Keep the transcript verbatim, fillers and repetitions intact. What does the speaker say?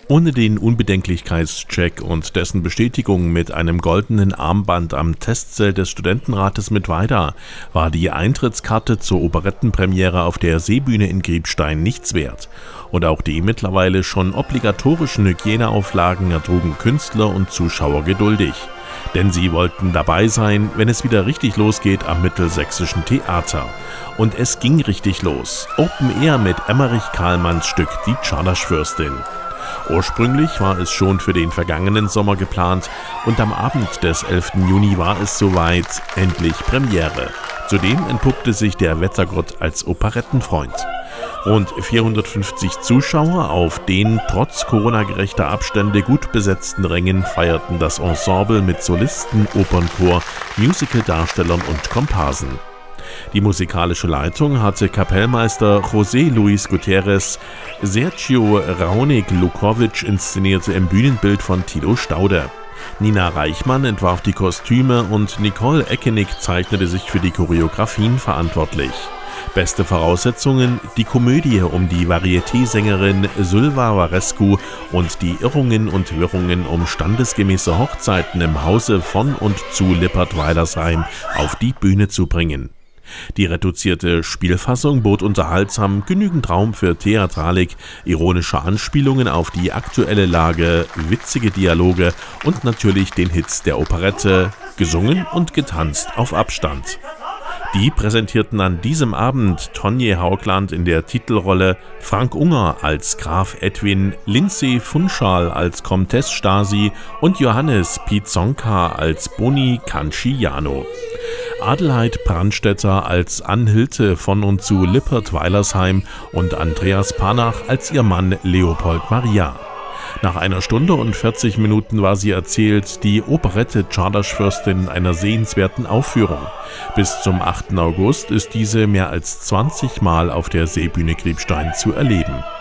Ohne den Unbedenklichkeitscheck und dessen Bestätigung mit einem goldenen Armband am Testzelt des Studentenrates Mittweida war die Eintrittskarte zur Operettenpremiere auf der Seebühne in Griebstein nichts wert. Und auch die mittlerweile schon obligatorischen Hygieneauflagen ertrugen Künstler und Zuschauer geduldig. Denn sie wollten dabei sein, wenn es wieder richtig losgeht am Mittelsächsischen Theater. Und es ging richtig los. Open Air mit Emmerich Kahlmanns Stück Die Czardaschfürstin. Ursprünglich war es schon für den vergangenen Sommer geplant und am Abend des elften Juni war es soweit, endlich Premiere. Zudem entpuppte sich der Wettergott als Operettenfreund. Rund vierhundertfünfzig Zuschauer auf den trotz Corona-gerechter Abstände gut besetzten Rängen feierten das Ensemble mit Solisten, Opernchor, Musicaldarstellern und Komparsen. Die musikalische Leitung hatte Kapellmeister José Luis Gutierrez, Sergio Raunig-Lukovic inszenierte im Bühnenbild von Tilo Staude. Nina Reichmann entwarf die Kostüme und Nicole Eckenig zeichnete sich für die Choreografien verantwortlich. Beste Voraussetzungen: die Komödie um die Varieté-Sängerin Sylva Varescu und die Irrungen und Wirrungen um standesgemäße Hochzeiten im Hause von und zu Lippert-Weilersheim auf die Bühne zu bringen. Die reduzierte Spielfassung bot unterhaltsam genügend Raum für Theatralik, ironische Anspielungen auf die aktuelle Lage, witzige Dialoge und natürlich den Hits der Operette, gesungen und getanzt auf Abstand. Die präsentierten an diesem Abend Tonje Haugland in der Titelrolle, Frank Unger als Graf Edwin, Lindsay Funchal als Comtesse Stasi und Johannes Pizonka als Boni Canciano. Adelheid Brandstätter als Anhilte von und zu Lippert-Weilersheim und Andreas Panach als ihr Mann Leopold Maria. Nach einer Stunde und vierzig Minuten war sie erzählt, die Operette Czardaschfürstin einer sehenswerten Aufführung. Bis zum achten August ist diese mehr als zwanzig Mal auf der Seebühne Griebstein zu erleben.